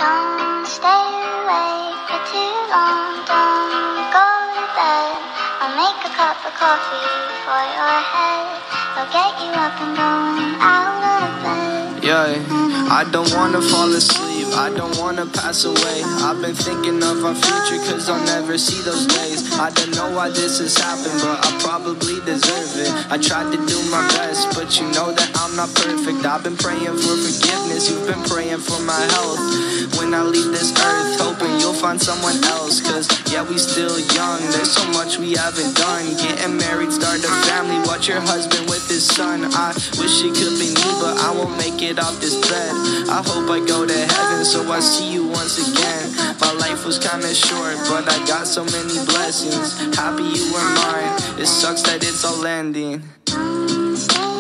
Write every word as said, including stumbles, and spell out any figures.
Don't stay awake for too long, don't go to bed. I'll make a cup of coffee for your head. I'll get you up and going out of bed. Yeah, I don't wanna fall asleep, I don't wanna pass away. I've been thinking of our future cause I'll never see those days. I don't know why this has happened, but I probably deserve it. I tried to do my best, but you know that I'm not perfect. I've been praying for forgiveness, you've been praying for my health. When I leave this earth, hoping you'll find someone else. Cause yeah, we still young, there's so much we haven't done. Getting married, start a family, watch your husband with his son. I wish it could be me, but I won't make it off this bed. I hope I go to heaven so I see you once again. My life was kinda short, but I got so many blessings. Happy you were mine, it sucks that it's all ending. Don't stay